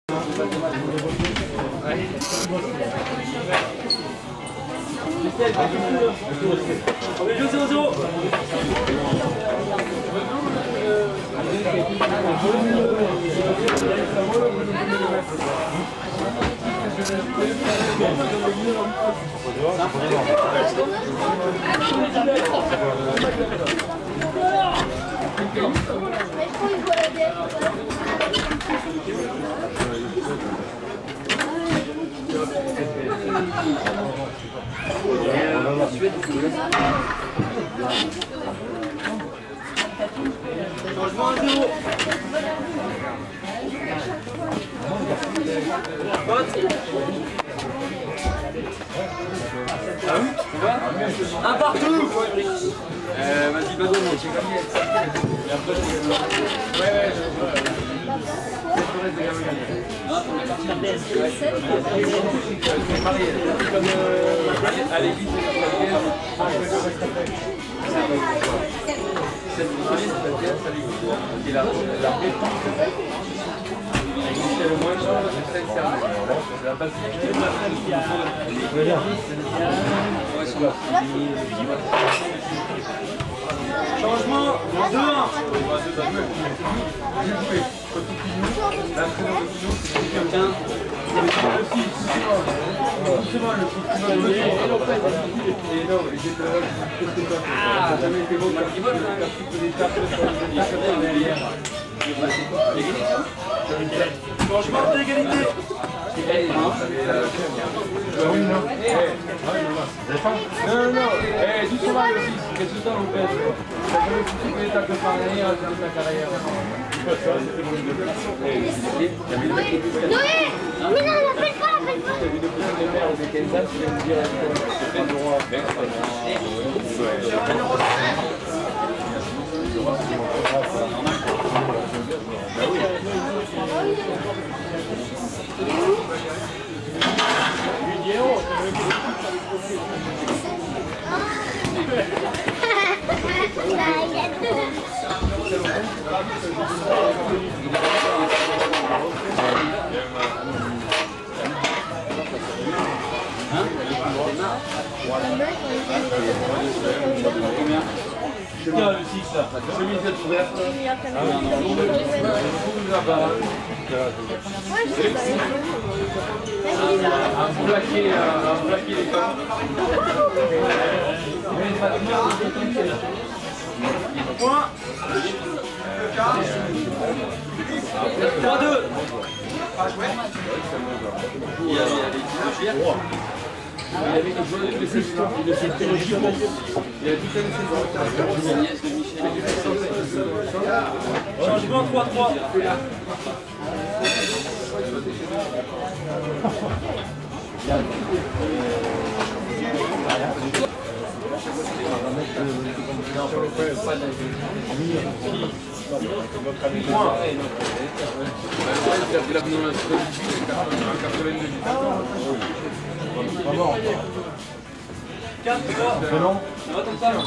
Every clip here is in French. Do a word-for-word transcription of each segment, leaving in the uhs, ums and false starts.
zéro zéro. Changement à zéro. Un partout. Euh, vas-y, Badon, j'ai gagné. Et après, je vais... Ouais, ouais, je vais marier. Comme à l'église, cette journée, c'est-à-dire, ça l'église, qui est la réponse. Le moins cher, c'est celle la basilique de la changement deux un. Changement d'égalité. Non, non, non. Eh, doucement le six. Qu'est-ce que ça vous fait? Ça fait foutu que les tacles par l'année à la carrière. Noé! Mais non, l'appelle pas, l'appelle pas! T'as vu le cousin de mère de Kansas, tu vas me dire c'est pas le droit. Bah oui. Tiens, le six là, chemise est ouverte. Ah non, non, un plaqué, un plaqué les femmes. Point. trois deux. Il y a l'équipe de Fier. Il avait des joueurs de il a tout à changement trois trois. quatre trois. Non. On va comme ça.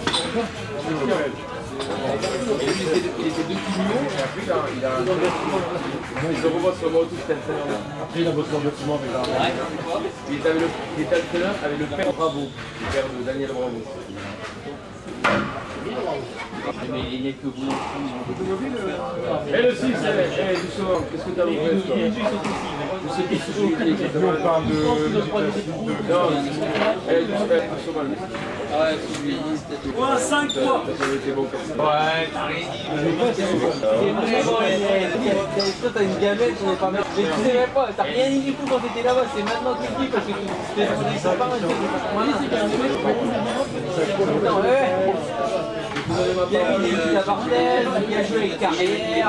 Il était deux millions et après il a, il a un... Il se revoit sur le moto, c'était le traîneur. Après il a bossé dans le bâtiment avec la... Il était avec le, il était le traîneur avec le père Bravo, le père de Daniel Bravo. Mais il n'y a que vous. Et le six, eh, doucement, qu'est-ce que t'as ouvert toi? C'est qui ce qui est on parle de... Non, eh, doucement. Ah ouais, point cinq trois. Ouais, t'arrives. Toi t'as une gamelle, tu n'es pas mal. Mais tu sais même pas, t'as rien dit du coup quand t'étais là-bas, c'est maintenant que tu dis parce que t'es sympa, mais t'es pas mal. Il y a eu des petits abordels, il a joué avec Carrière,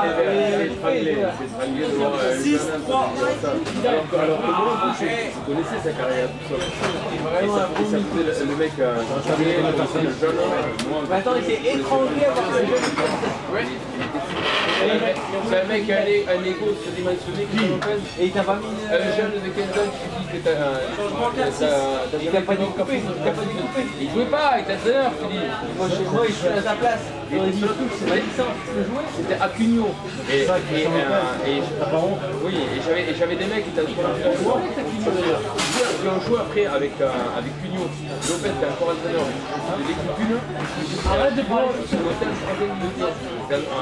six trois. Alors que vous connaissez sa carrière tout seul. Le mec, c'est un jeune homme. Mais attends, il s'est étranglé à voir ce jeune. C'est un mec qui a un ego surdimensionné qui et il t'a pas mis... Un jeune de Kenton qui dit que t'as un... Il t'a pas dit de couper, il t'a pas dit de couper. Il jouait pas, il t'a d'heure, tu dis. Moi, chez moi, il joue à sa place. Et sur les touches, c'est la licence, tu peux jouer. c'était à Cugno. Et, et, euh, et, oui, et j'avais et j'avais des mecs qui étaient sur un joueur. J'ai un joueur après avec, euh, avec Cugno. Lopez qui est encore entraîneur de l'équipe Cugno. Arrête de parler sur le thème troisième de pièce. C'est un.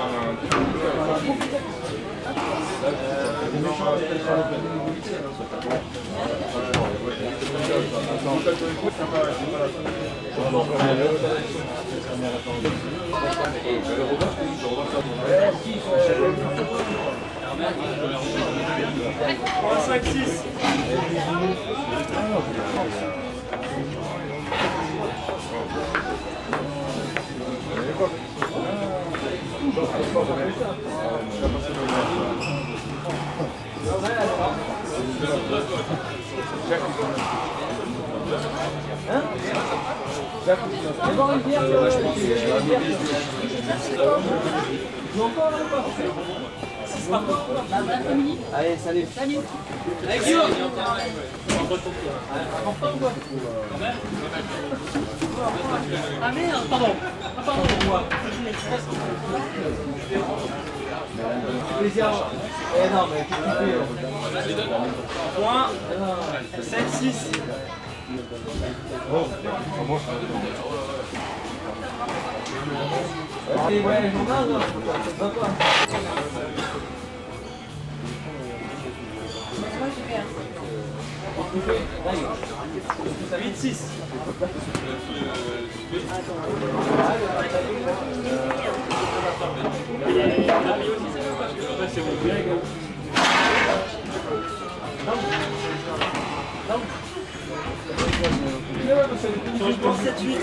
trois, cinq, six. Hein? C'est bon, une bière, euh, une bière. Joue encore ou pas? Allez, salut. Salut. Allez, Guillaume. Important ou quoi? Ah merde, pardon. Ah pardon, moi. Plaisir. Eh non, mais qu'est-ce que tu fais? Point. sept, six. Et ouais, journal, non, c'est sympa. huit, six. C'est mon collègue. Changement sept, huit.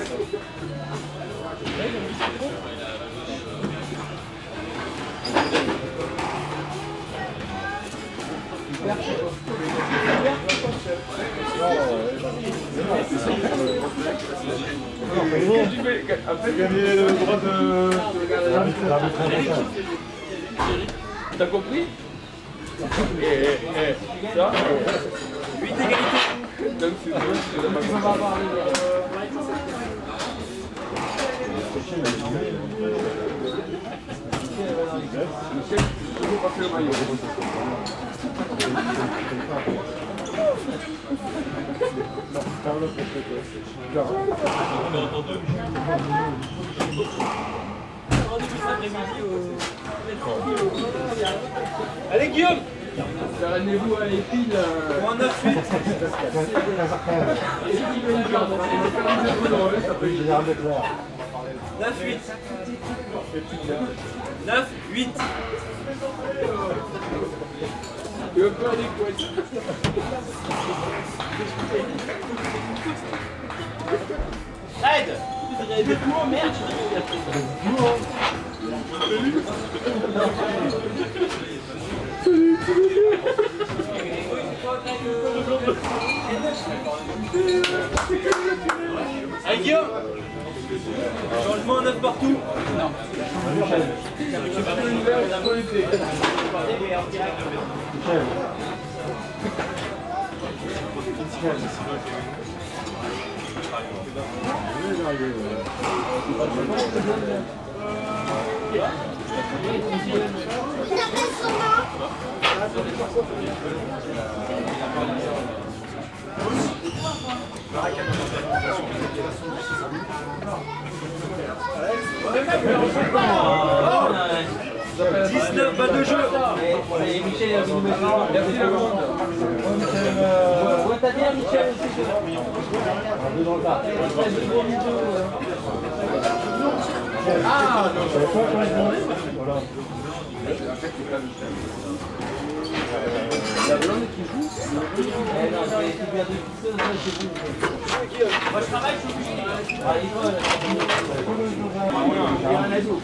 Gagner le droit de... T'as compris? Eh, eh, eh, ça? huit égalité. Donc c'est deux, c'est la Michel, toujours passer le maillot. Allez, Guillaume. Rendez-vous à l'épile. Point neuf, huit. neuf, huit. neuf, huit. Tu as peur des couettes? Aide. Des tours, merde. Allez, Guillaume. Changement neuf partout. Non. dix-neuf pas de jeu. Et Michel est venu me dire. Merci le monde. Ouais, t'as bien Michel aussi. Dans le bar. Ah, non, je savais pas comment il demandait. Voilà. La blonde qui joue. Eh non, c'est qui vient de tout ça, c'est vous. Moi je travaille, je suis obligé. Ah, il va, il y a un ado.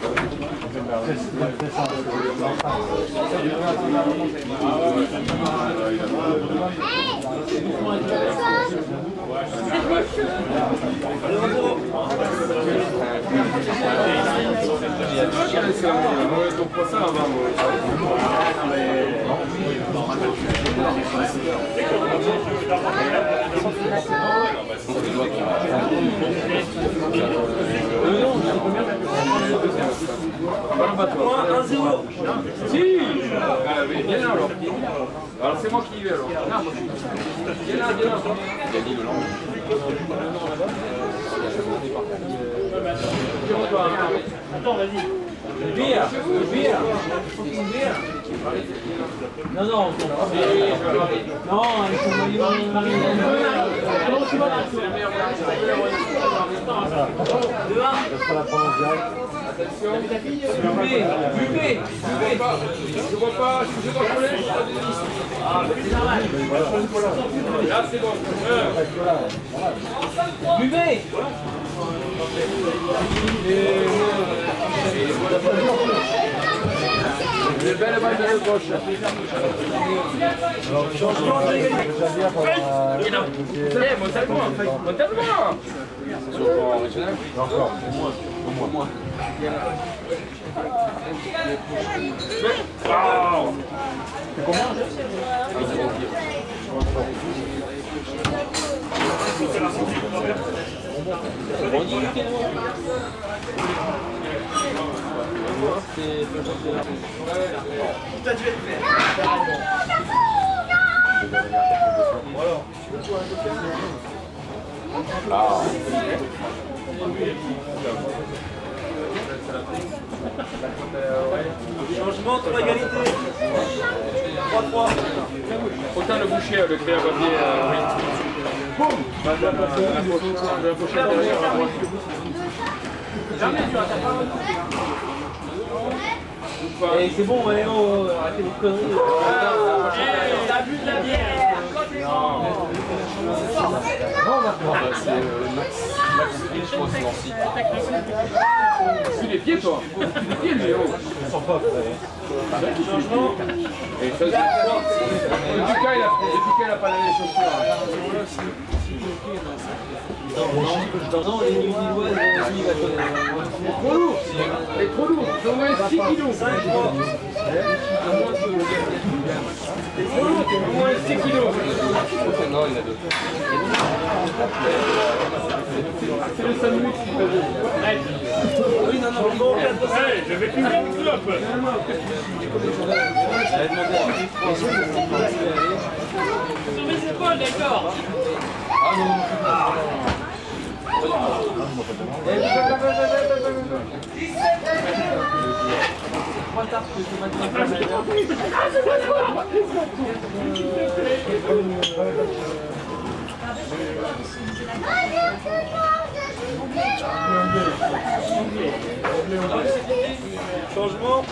Donc pour ça, on va Moins un zéro. Si. Ah, mais viens là alors. Alors c'est moi qui y vais alors. Viens là, viens là. Viens là. Attends, vas-y. Vire, vire. Non, non, on s'en fout. Non, ils sont Comment tu vas là? deux un. Buvez, buvez, buvez. Je vois pas, je vois pas couler. Ah, mais c'est normal. Là c'est bon. Buvez. Une belle balle de gauche. Changement d'égalité. Eh, monte-moi, monte-moi. Sur le plan régional. Encore, au moins, au moins. Wow. C'est combien? T'as dû être fait. Changement, trois égalité. trois trois. Autant le boucher avec le papier. Boum. Madame la pochette derrière. Jamais tu as ta Et c'est bon, ouais, oh, arrêtez vos conneries. T'as bu de la bière. Non, maintenant. Tu les pieds, toi. Tu les pieds, lui, oh. Changement. Et ça, c'est Lucas, il a Lucas, il a pas les chaussures. Non, non, les nuits lilloises, lui, il va connaître. Trop lourd. C'est trop lourd. C'est au moins six kilos. cinq trois. C'est trop lourd. C'est au moins six kilos. Non, il a deux. C'est le sandwich qui fait deux. Oui, non, non, bon, quatre cinq. Je vais plus vite, stop. Sur mes épaules, d'accord. Ah non. Changement.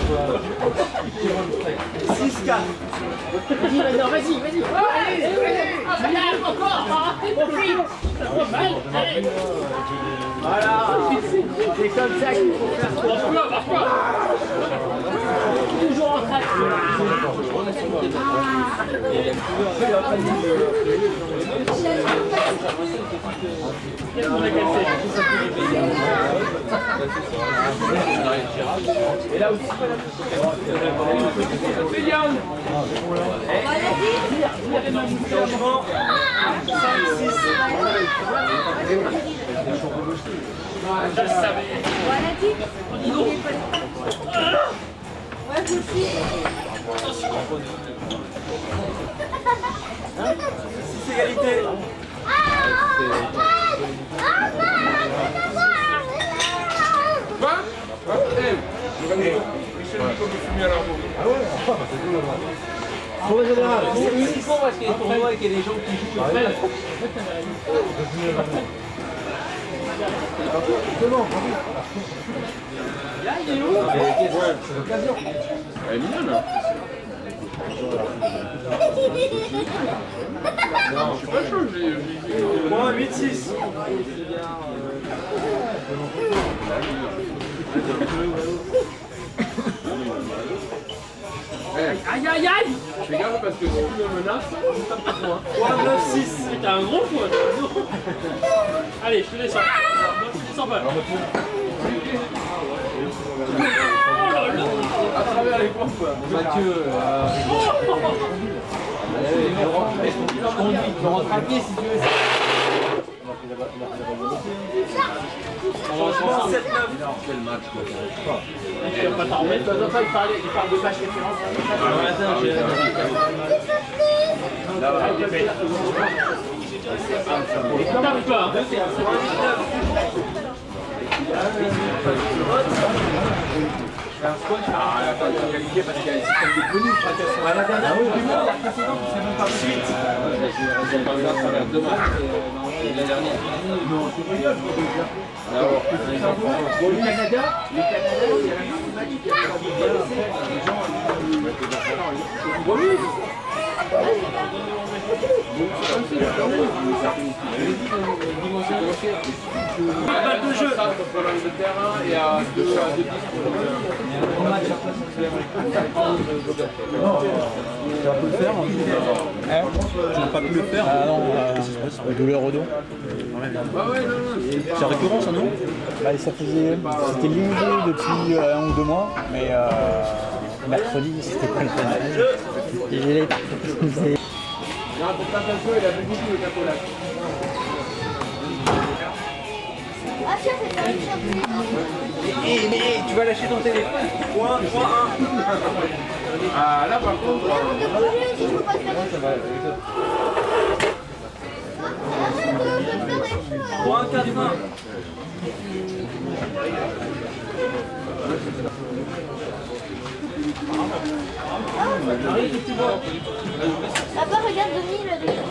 six quatre. Vas-y, vas-y, non, vas-y, vas-y. Allez, allez, allez, encore, profite. Ça fait mal, allez. Voilà, c'est comme ça qu'il faut faire. Toujours en train Et là aussi. C'est bien. Changement. cinq six. Je le savais. Voilà, dit. Ouais, vous aussi. six égalité. Quoi? Eh, Michel Nico me fumer à l'arbre. Ah ouais? C'est uniquement parce qu'il y a des tournois et qu'il y a des gens qui jouent. Là, il est où? C'est l'occasion. Elle est mignonne. Non, je suis pas chaud, j'ai... Moins huit six. Aïe, aïe, aïe! Fais gaffe parce que si tu me menaces, je tape sur moi. trois neuf six. T'as un gros poids, allez, je te descends. Je te descends pas. À travers les points, quoi. Mathieu, euh... je conduis, tu rentres à pied si tu veux. Franchement, sept neuf. Quel match quoi. Il va pas t'en remettre, de temps en temps, il parle, il parle de match référence. Là, voilà, il est fait. Calme-toi. Ah, elle a pas de qualifié parce qu'il y a un système de bonus. À la dernière, oui, du monde, la précédente, c'est même pas de suite. Ils ont pas eu là, ça va être dommage. La dernière. Non, c'est pas grave, je peux dire. Alors, le Canada, le Canada, il y a un match qui a été les gens, ils vont oui. Balle de jeu. Pour l'Angleterre et à deux à deux pour le Tu vas pas le faire hein? Tu n'as pas pu le faire? Ah non, euh, douleur au dos. C'est récurrent ça, non? Bah, ça faisait. C'était limité depuis euh, un ou deux mois, mais euh, mercredi c'était pas le cas. Il est parti. Non, pour pas faire il a fait beaucoup de capolat. Ah, tiens, c'est pas une surprise. Eh, mais tu vas lâcher ton téléphone. Point, trois, un. Ah, là par contre. Arrête de bouger si je peux pas te faire des choses. Arrête de me faire des choses. trois, quatre, un. Papa, regarde Denis, le dessin.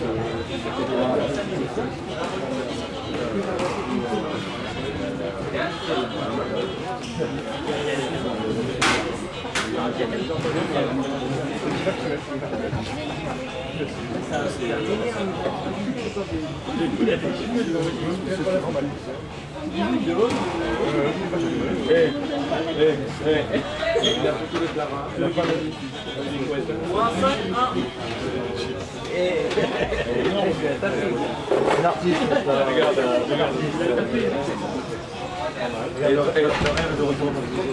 Point, cinq, un. Un artiste, regarde, regarde. Et le rêve de retour.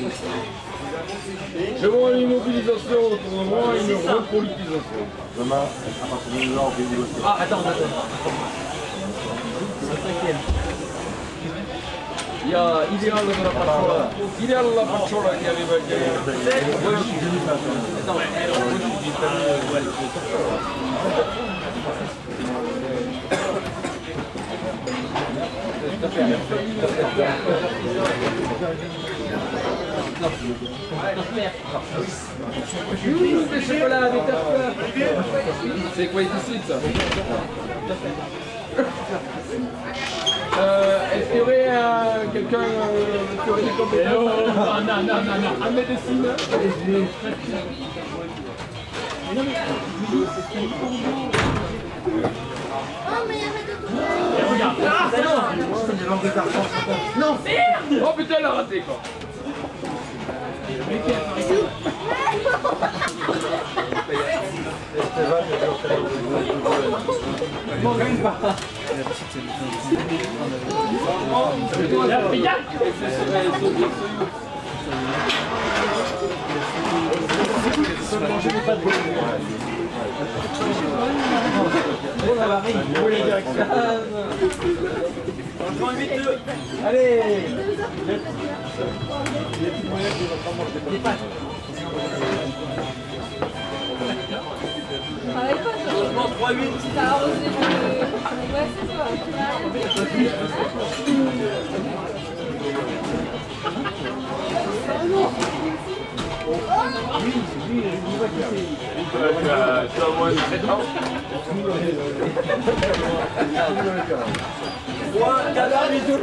Je vois une mobilisation autour de moi et une repolitisation. Demain, à partir de là, on fait négocier. Ah, attends, attends. Il y a Idéal de la Pacciola. Idéal de la Pacciola qui arrive à gagner. Mmh, des chocolats, des tartes. C'est quoi ici ça? Euh, Est-ce qu'il y aurait euh, quelqu'un euh, qui aurait des compétences? Non, non, non, non, non. En médecine. Oh, mais arrête de bouger. Regarde. Ah, Non, merde! Oh putain, elle a raté quoi! Changement huit deux. Allez. Travaille pas, toi. Changement trois huit. T'as arrosé le... Ouais, c'est ça. Tu as moins de sept ans? trois, quatre, huit.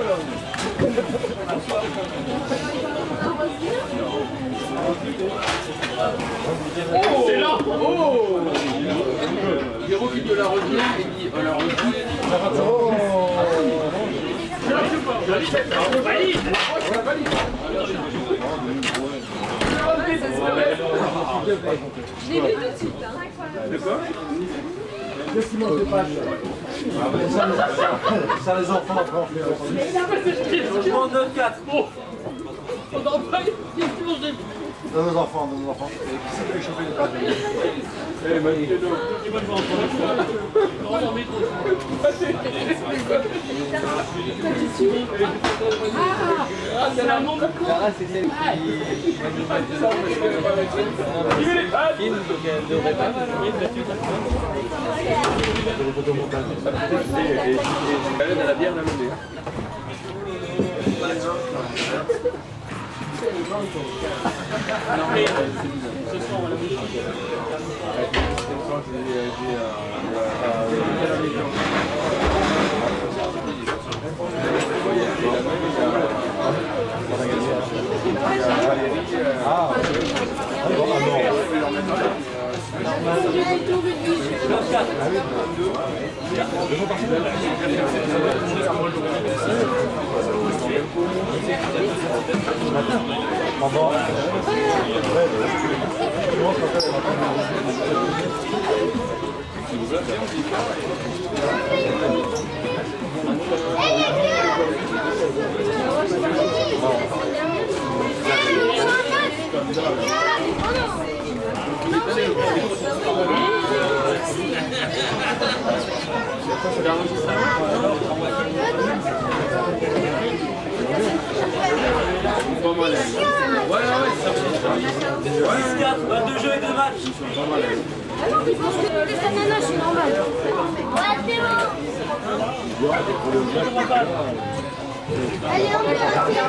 Oh! C'est là! Oh! Héros qui te la revient et dit on la revient. Oh! Je valide! Je valide! Je l'ai vu tout de suite. Hein. De quoi? Ça, les enfants, après, on fait. Changement neuf quatre. On n'en pas une question, j'ai... De nos enfants, de nos enfants. Et qui c'est qui a chopé le cadre? Eh, magnifique. Ah, c'est la montre de quoi? Sarah, c'est celle qui... Kim, donc elle devrait pas mal. Et elle a bien la montée. Non mais ce soir on va la bouger. Ah, six quatre, vingt-deux jeux et deux matchs. Ah non, mais parce que les ananas, je suis normal. Ouais, c'est bon. Allez, on peut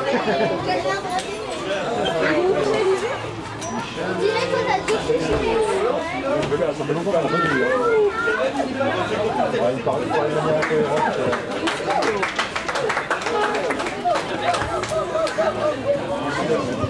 on dirait qu'on a tout fait. ça fait longtemps qu'on n'a pas vu. Il parle de manière incohérente. Allez,